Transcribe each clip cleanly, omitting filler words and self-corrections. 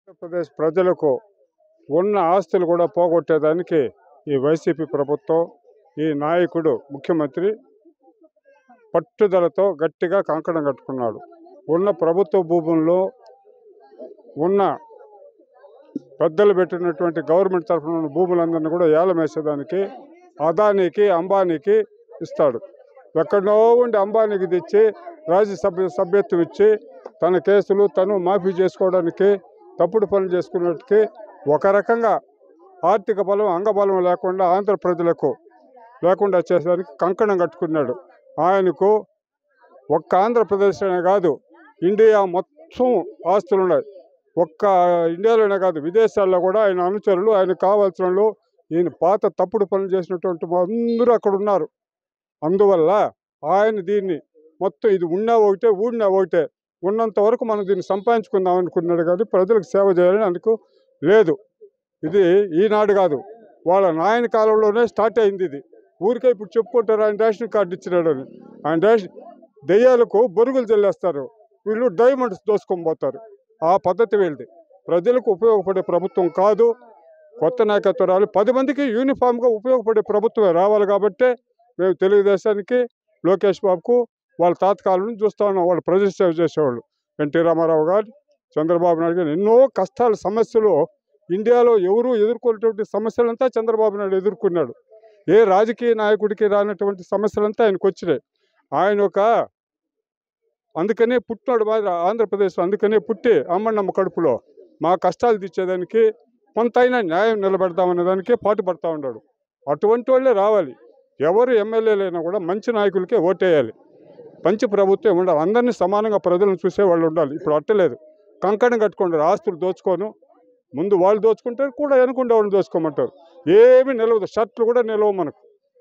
ఆంధ్రప్రదేశ్ ప్రజలకు ఉన్న ఆస్తులు కూడా పోగొట్టేదానికి ఈ వైసీపీ ప్రభుత్వం, ఈ నాయకుడు ముఖ్యమంత్రి పట్టుదలతో గట్టిగా కంకణం కట్టుకున్నాడు. ఉన్న ప్రభుత్వ భూముల్లో ఉన్న పెద్దలు పెట్టినటువంటి గవర్నమెంట్ తరఫున ఉన్న భూములందరినీ కూడా ఏలం వేసేదానికి అదానికి, అంబానీకి ఇస్తాడు. ఎక్కడో ఉండి అంబానీకి తెచ్చి సభ్యత్వం ఇచ్చి తన కేసులు తను మాఫీ చేసుకోవడానికి తప్పుడు పనులు చేసుకున్నట్టుకి ఒక రకంగా ఆర్థిక బలం, అంగబలం లేకుండా ఆంధ్ర ప్రజలకు లేకుండా చేసేదానికి కంకణం కట్టుకున్నాడు. ఆయనకు ఒక్క ఆంధ్రప్రదేశ్ అనే కాదు, ఇండియా మొత్తం ఆస్తులు ఉన్నాయి. ఒక్క ఇండియాలోనే కాదు, విదేశాల్లో కూడా ఆయన అనుచరులు, ఆయన కావాల్సిన వాళ్ళు, ఈయన పాత తప్పుడు పనులు చేసినటువంటి అందరూ అక్కడ ఉన్నారు. అందువల్ల ఆయన దీన్ని మొత్తం ఇది ఉన్నా ఒకటే, ఊడినా ఒకటే, ఉన్నంత వరకు మనం దీన్ని సంపాదించుకుందాం అనుకున్నాడు. కానీ ప్రజలకు సేవ చేయాలని అందుకు లేదు. ఇది ఈనాడు కాదు, వాళ్ళ నాయన కాలంలోనే స్టార్ట్ అయింది. ఇది ఊరికే ఇప్పుడు చెప్పుకుంటారు ఆయన రేషన్ కార్డు ఇచ్చినాడు అని. ఆయన దెయ్యాలకు బొరుగులు చెల్లేస్తారు, వీళ్ళు డైమండ్స్ దోసుకొని పోతారు. ఆ పద్ధతి వీళ్ళది. ప్రజలకు ఉపయోగపడే ప్రభుత్వం కాదు. కొత్త నాయకత్వం రావాలి, 10 మందికి యూనిఫామ్గా ఉపయోగపడే ప్రభుత్వమే రావాలి. కాబట్టి మేము తెలుగుదేశానికి, లోకేష్ బాబుకు వాళ్ళ తాతకాలం నుంచి చూస్తూ ఉన్నాం. వాళ్ళు ప్రజల సేవ చేసేవాళ్ళు. ఎన్టీ రామారావు గారు, చంద్రబాబు నాయుడు గారు ఎన్నో కష్టాలు, సమస్యలు ఇండియాలో ఎవరు ఎదుర్కొనేటువంటి సమస్యలంతా చంద్రబాబు నాయుడు ఎదుర్కొన్నాడు. ఏ రాజకీయ నాయకుడికి రానటువంటి సమస్యలంతా ఆయనకు వచ్చినాయి. ఆయన ఒక అందుకనే పుట్టినాడు మాదిరి ఆంధ్రప్రదేశ్లో. అందుకనే పుట్టి అమ్మన్నమ్మ కడుపులో మా కష్టాలు తీర్చేదానికి కొంతైనా న్యాయం నిలబెడతామనే దానికి పాటుపడతా ఉన్నాడు. అటువంటి వాళ్ళే రావాలి. ఎవరు ఎమ్మెల్యేలైనా కూడా మంచి నాయకులకే ఓటేయాలి. మంచి ప్రభుత్వం ఉండాలి. అందరినీ సమానంగా ప్రజలను చూసేవాళ్ళు ఉండాలి. ఇప్పుడు అట్టలేదు. కంకణం కట్టుకుంటారు, ఆస్తులు దోచుకోను. ముందు వాళ్ళు దోచుకుంటారు కూడా, వెనుకుండే వాళ్ళు దోచుకోమంటారు. ఏమి నిలవదు, షర్ట్లు కూడా నిలవు మనకు.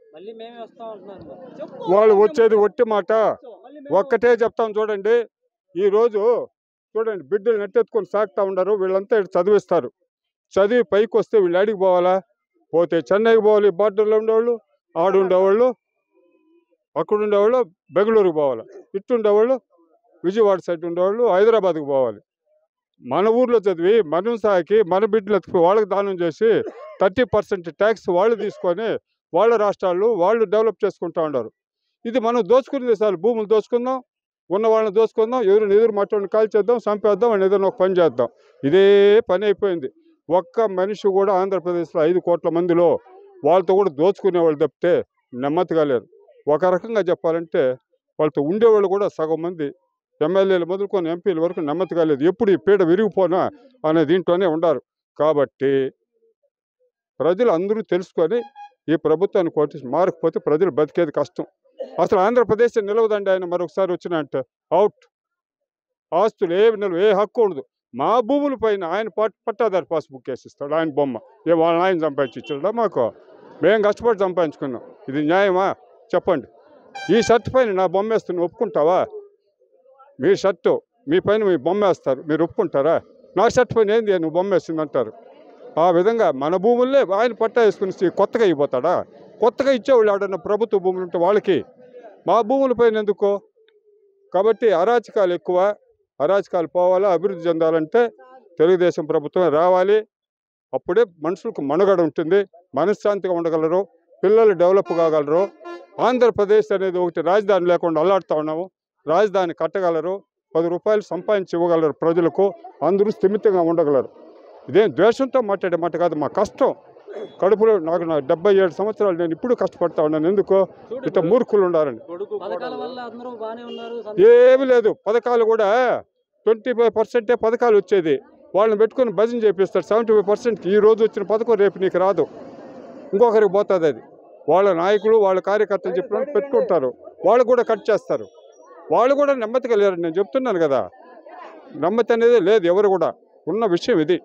వాళ్ళు వచ్చేది ఒట్టి మాట. ఒక్కటే చెప్తాం చూడండి. ఈరోజు చూడండి, బిడ్డలు నెట్టెత్తుకొని సాగుతూ ఉండరు. వీళ్ళంతా చదివిస్తారు. చదివి పైకి వస్తే వీళ్ళు ఆడికి పోవాలా? పోతే చెన్నైకి పోవాలి. బార్డర్లో ఉండేవాళ్ళు, ఆడు ఉండేవాళ్ళు, అక్కడ ఉండేవాళ్ళు బెంగళూరుకి పోవాలి. ఇట్టుండేవాళ్ళు విజయవాడ సైడ్ ఉండేవాళ్ళు హైదరాబాద్కి పోవాలి. మన ఊర్లో చదివి మన సాకి మన బిడ్డలు వాళ్ళకి దానం చేసి 30% ట్యాక్స్ వాళ్ళు తీసుకొని వాళ్ళ రాష్ట్రాలు వాళ్ళు డెవలప్ చేసుకుంటూ ఉన్నారు. ఇది మనం దోచుకునేది చాలు. భూములు దోచుకుందాం, ఉన్న వాళ్ళని దోచుకుందాం, ఎదురు మట్టని కాల్చేద్దాం, చంపేద్దాం, అని ఏదైనా ఒక పని చేద్దాం. ఇదే పని అయిపోయింది. ఒక్క మనిషి కూడా ఆంధ్రప్రదేశ్లో 5 కోట్ల మందిలో వాళ్ళతో కూడా దోచుకునేవాళ్ళు తప్పితే నెమ్మదిగా లేరు. ఒక రకంగా చెప్పాలంటే వాళ్ళతో ఉండేవాళ్ళు కూడా సగం మంది ఎమ్మెల్యేలు మొదలుకొని ఎంపీల వరకు నెమ్మదిగా లేదు. ఎప్పుడు ఈ పీడ విరిగిపోనా అనే దీంట్లోనే ఉండారు. కాబట్టి ప్రజలు అందరూ తెలుసుకొని ఈ ప్రభుత్వాన్ని కోటి మారకపోతే ప్రజలు బతికేది కష్టం. అసలు ఆంధ్రప్రదేశ్ నిలవదండి. ఆయన మరొకసారి వచ్చినంటే అవుట్. ఆస్తులు ఏమి నిలవ, ఏ హక్కు ఉండదు. మా భూముల పైన ఆయన పట్టాదారు పాస్బుక్ వేసిస్తాడు. ఆయన బొమ్మ వాళ్ళ ఆయన సంపాదించాడా? మాకు మేము కష్టపడి సంపాదించుకున్నాం. ఇది న్యాయమా చెప్పండి? ఈ షర్ట్ పైన నా బొమ్మ వేస్తున్న ఒప్పుకుంటావా? మీ షర్టు మీ పైన మీ బొమ్మ వేస్తారు, మీరు ఒప్పుకుంటారా? నా షర్ట్ పైన ఏంది నువ్వు బొమ్మ వేసింది అంటారు. ఆ విధంగా మన భూములే ఆయన పట్టా వేసుకుని కొత్తగా ఇవ్వతాడా? కొత్తగా ఇచ్చేవాళ్ళు ఎవడన్నా ప్రభుత్వ భూములు ఉంటే వాళ్ళకి, మా భూముల పైన ఎందుకో? కాబట్టి అరాచకాలు ఎక్కువ. అరాచకాలు పోవాలా, అభివృద్ధి చెందాలంటే తెలుగుదేశం ప్రభుత్వం రావాలి. అప్పుడే మనుషులకు మనుగడ ఉంటుంది, మనశ్శాంతిగా ఉండగలరు, పిల్లలు డెవలప్ కాగలరు. ఆంధ్రప్రదేశ్ అనేది ఒకటి రాజధాని లేకుండా అల్లాడుతూ ఉన్నాము. రాజధాని కట్టగలరు, 10 రూపాయలు సంపాదించి ఇవ్వగలరు ప్రజలకు, అందరూ స్థిమితంగా ఉండగలరు. ఇదేం ద్వేషంతో మాట్లాడే మాట కాదు, మా కష్టం. కడుపులో నాకు 77 సంవత్సరాలు, నేను ఇప్పుడు కష్టపడతా ఉన్నాను. ఎందుకో ఇట్లా మూర్ఖులు ఉండాలని. ఏమి లేదు. పథకాలు కూడా 25% పథకాలు వచ్చేది. వాళ్ళని పెట్టుకొని భజన చేపిస్తారు 75%. ఈ రోజు వచ్చిన పథకం రేపు నీకు రాదు, ఇంకొకరికి పోతుంది. అది వాళ్ళ నాయకులు, వాళ్ళ కార్యకర్తలు చెప్పినట్టు పెట్టుకుంటారు. వాళ్ళు కూడా కట్ చేస్తారు. వాళ్ళు కూడా నెమ్మదిగా లేరు. నేను చెప్తున్నాను కదా, నెమ్మది అనేది లేదు ఎవరు కూడా. ఉన్న విషయం ఇది.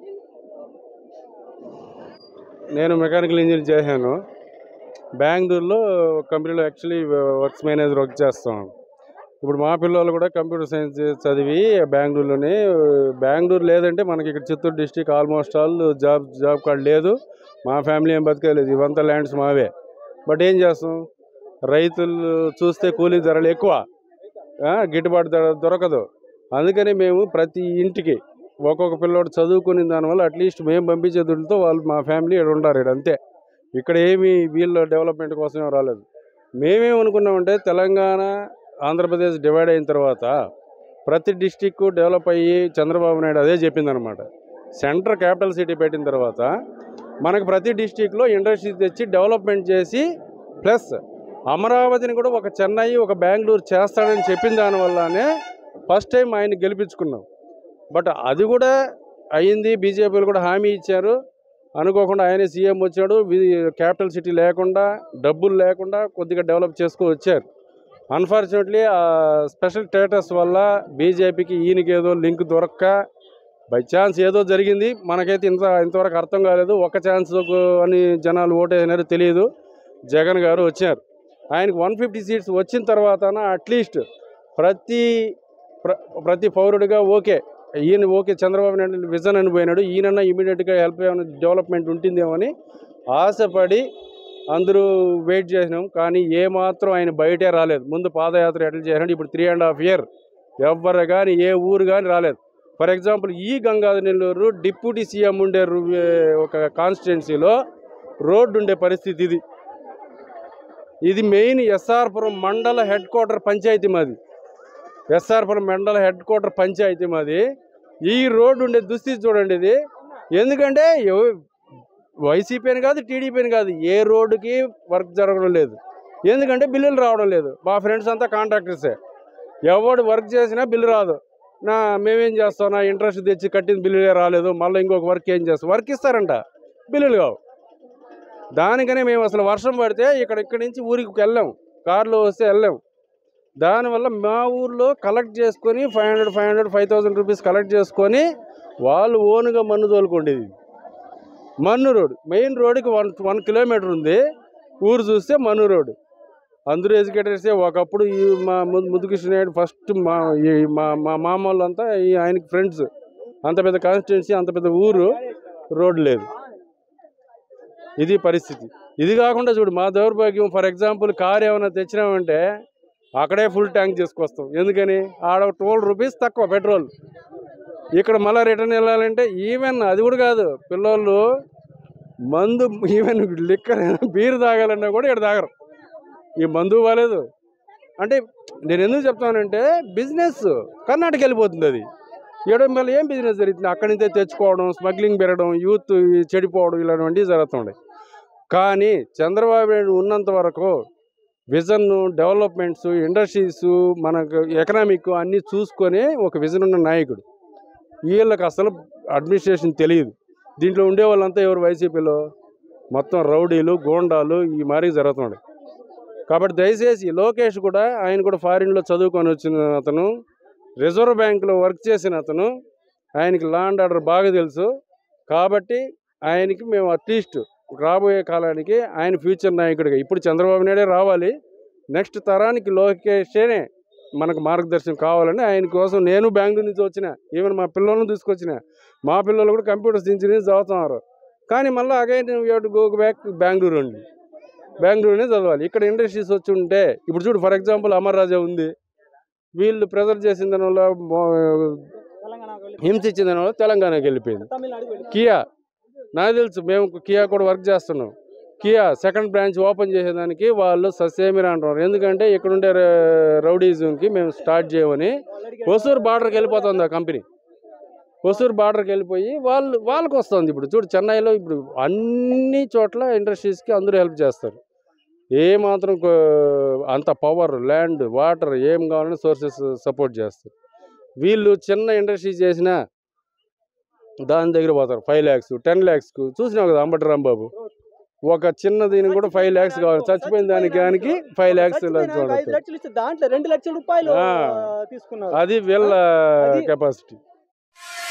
నేను మెకానికల్ ఇంజనీర్ చేశాను. బెంగళూరులో కంపెనీలో యాక్చువల్లీ వర్క్స్ మేనేజర్ వర్క్ చేస్తాం. ఇప్పుడు మా పిల్లలు కూడా కంప్యూటర్ సైన్స్ చదివి బెంగళూరు లేదంటే మనకి ఇక్కడ Chittoor district almost all job card లేదు. మా ఫ్యామిలీ ఏం బతకలేదు. ఇవంతా ల్యాండ్స్ మావే. బట్ ఏం చేస్తాం, రైతులు చూస్తే కూలీ ధరలు ఎక్కువ, గిట్టుబాటు ధర దొరకదు. అందుకని మేము ప్రతి ఇంటికి ఒక్కొక్క పిల్లోడు చదువుకునే దానివల్ల అట్లీస్ట్ మేము పంపించే దుడ్డుతో వాళ్ళు మా ఫ్యామిలీ ఇక్కడ ఉంటారు ఇక్కడ అంతే. ఇక్కడ ఏమి వీళ్ళు డెవలప్మెంట్ కోసం రాలేదు. మేమేమనుకున్నామంటే తెలంగాణ ఆంధ్రప్రదేశ్ డివైడ్ అయిన తర్వాత ప్రతి డిస్టిక్ డెవలప్ అయ్యి చంద్రబాబు నాయుడు అదే చెప్పిందనమాట. సెంటర్ క్యాపిటల్ సిటీ పెట్టిన తర్వాత మనకు ప్రతి డిస్టిక్లో ఇండస్ట్రీ తెచ్చి డెవలప్మెంట్ చేసి ప్లస్ అమరావతిని కూడా ఒక చెన్నై ఒక బెంగళూరు చేస్తాడని చెప్పిన దానివల్లనే ఫస్ట్ టైం ఆయన గెలిపించుకున్నాం. బట్ అది కూడా అయింది. బీజేపీలు కూడా హామీ ఇచ్చారు. అనుకోకుండా ఆయనే సీఎం వచ్చాడు. క్యాపిటల్ సిటీ లేకుండా డబ్బులు లేకుండా కొద్దిగా డెవలప్ చేసుకుని వచ్చారు. అన్ఫార్చునేట్లీ ఆ స్పెషల్ స్టేటస్ వల్ల బీజేపీకి ఈయనకేదో లింక్ దొరక్క బై ఛాన్స్ ఏదో జరిగింది. మనకైతే ఇంతవరకు అర్థం కాలేదు. ఒక ఛాన్స్ అని జనాలు ఓటేసినారు తెలియదు. జగన్ గారు వచ్చారు. ఆయనకు 150 సీట్స్ వచ్చిన తర్వాత అట్లీస్ట్ ప్రతి పౌరుడిగా ఓకే ఈయన ఓకే చంద్రబాబు నాయుడు విజన్ అని పోయినాడు, ఈయనన్నా ఇమీడియట్గా హెల్ప్ ఏమైనా డెవలప్మెంట్ ఉంటుందేమో అని ఆశపడి అందరూ వెయిట్ చేసినాం. కానీ ఏమాత్రం ఆయన బయటే రాలేదు. ముందు పాదయాత్ర ఎట్లా చేసినాడు, ఇప్పుడు 3.5 years ఎవరు కానీ ఏ ఊరు కానీ రాలేదు. ఫర్ ఎగ్జాంపుల్ ఈ గంగాధర నెల్లూరు డిప్యూటీ సీఎం ఉండే ఒక కాన్స్టిట్యున్సీలో రోడ్డు ఉండే పరిస్థితి ఇది మెయిన్ ఎస్ఆర్పురం మండల హెడ్ క్వార్టర్ పంచాయతీ మాది. ఎస్ఆర్పురం మండల హెడ్ క్వార్టర్ పంచాయతీ మాది. ఈ రోడ్డు ఉండే దుస్థితి చూడండి ఇది. ఎందుకంటే వైసీపీ అని కాదు టీడీపీ అని కాదు, ఏ రోడ్డుకి వర్క్ జరగడం లేదు. ఎందుకంటే బిల్లులు రావడం లేదు. మా ఫ్రెండ్స్ అంతా కాంట్రాక్టర్సే. ఎవడు వర్క్ చేసినా బిల్లు రాదు. మేమేం చేస్తాం, నా ఇంట్రెస్ట్ తెచ్చి కట్టిన బిల్లులే రాలేదు, మళ్ళీ ఇంకొక వర్క్ ఏం చేస్తాం, వర్క్ ఇస్తారంట బిల్లులు కావు. దానికనే మేము అసలు వర్షం పడితే ఇక్కడి నుంచి ఊరికి వెళ్ళాం, కార్లో వస్తే వెళ్ళాం. దానివల్ల మా ఊర్లో కలెక్ట్ చేసుకొని 500 రూపీస్ కలెక్ట్ చేసుకొని వాళ్ళు ఓన్గా మన్ను తోలుకోండేది. మన్ను రోడ్ మెయిన్ రోడ్డుకి 1 kilometer ఉంది. ఊరు చూస్తే మన్ను రోడ్డు. అందరూ ఎడ్యుకేటర్సే. ఒకప్పుడు మా ముద్దుకృష్ణ నాయుడు ఫస్ట్ మా మామ వాళ్ళంతా ఆయనకి ఫ్రెండ్స్. అంత పెద్ద కాన్స్టిట్యున్సీ, అంత పెద్ద ఊరు, రోడ్డు లేదు. ఇది పరిస్థితి. ఇది కాకుండా చూడు మా దౌర్భాగ్యం. ఫర్ ఎగ్జాంపుల్ కారు ఏమైనా తెచ్చినామంటే అక్కడే ఫుల్ ట్యాంక్ చేసుకొస్తాం. ఎందుకని ఆడ 12 రూపీస్ తక్కువ పెట్రోల్. ఇక్కడ మళ్ళీ రిటర్న్ వెళ్ళాలంటే ఈవెన్ అది కూడా కాదు, పిల్లోళ్ళు మందు ఈవెన్ లిక్కర్ బీర్ తాగాలన్నా కూడా ఇక్కడ తాగరు. ఈ మందు బాలేదు. అంటే నేను ఎందుకు చెప్తానంటే బిజినెస్ కర్ణాటక వెళ్ళిపోతుంది. అది ఇవ్వడం వల్ల ఏం బిజినెస్ జరుగుతుంది, అక్కడి నుంచే తెచ్చుకోవడం, స్మగ్లింగ్ పెరగడం, యూత్ చెడిపోవడం, ఇలాంటివన్నీ జరుగుతుండే. కానీ చంద్రబాబు నాయుడు ఉన్నంత వరకు విజన్, డెవలప్మెంట్స్, ఇండస్ట్రీస్, మనకు ఎకనామిక్ అన్నీ చూసుకొని ఒక విజన్ ఉన్న నాయకుడు. వీళ్ళకి అసలు అడ్మినిస్ట్రేషన్ తెలియదు. దీంట్లో ఉండే వాళ్ళంతా ఎవరు వైసీపీలో మొత్తం రౌడీలు, గోండాలు ఈ మారి జరుగుతుండే. కాబట్టి దయచేసి లోకేష్ కూడా, ఆయన కూడా ఫారిన్లో చదువుకొని వచ్చిన అతను, రిజర్వ్ బ్యాంకులో వర్క్ చేసిన అతను, ఆయనకి లా అండ్ ఆర్డర్ బాగా తెలుసు. కాబట్టి ఆయనకి మేము అట్లీస్ట్ రాబోయే కాలానికి ఆయన ఫ్యూచర్ నాయకుడిగా, ఇప్పుడు చంద్రబాబు నాయుడే రావాలి, నెక్స్ట్ తరానికి లోకేషేనే మనకు మార్గదర్శనం కావాలని ఆయన కోసం నేను బెంగళూరు నుంచి వచ్చిన, ఈవెన్ మా పిల్లలను తీసుకొచ్చిన. మా పిల్లలు కూడా కంప్యూటర్స్ ఇంజనీరింగ్ చదువుతున్నారు. కానీ మళ్ళీ again you to go back Bengaluru అండి. బెంగళూరునే చదవాలి. ఇక్కడ ఇండస్ట్రీస్ వచ్చి ఉంటే ఇప్పుడు చూడు ఫర్ ఎగ్జాంపుల్ అమర్ రాజా ఉంది. వీళ్ళు ప్రెజర్ చేసిన దానివల్ల, హింసించిన దానివల్ల తెలంగాణకి వెళ్ళిపోయింది. కియా నాకు తెలుసు, మేము కియా కూడా వర్క్ చేస్తున్నాం. కియా సెకండ్ బ్రాంచ్ ఓపెన్ చేసేదానికి వాళ్ళు ససేమిరా అంటున్నారు. ఎందుకంటే ఇక్కడుండే రౌడీజంకి మేము స్టార్ట్ చేయమని హొసూరు బార్డర్కి వెళ్ళిపోతుంది ఆ కంపెనీ. హొసూరు బార్డర్కి వెళ్ళిపోయి వాళ్ళకి వస్తుంది. ఇప్పుడు చూడు చెన్నైలో ఇప్పుడు అన్ని చోట్ల ఇండస్ట్రీస్కి అందరూ హెల్ప్ చేస్తారు. ఏమాత్రం అంత పవర్, ల్యాండ్, వాటర్ ఏం కావాలని సోర్సెస్ సపోర్ట్ చేస్తారు. వీళ్ళు చిన్న ఇండస్ట్రీ చేసినా దాని దగ్గర పోతారు 5 lakhs 10 lakhs చూసినావు కదా అంబటి రాంబాబు. ఒక చిన్న దీనికి కూడా 5 lakhs కావాలి, చచ్చిపోయిన దానికి 5 lakhs. అది వీళ్ళ కెపాసిటీ.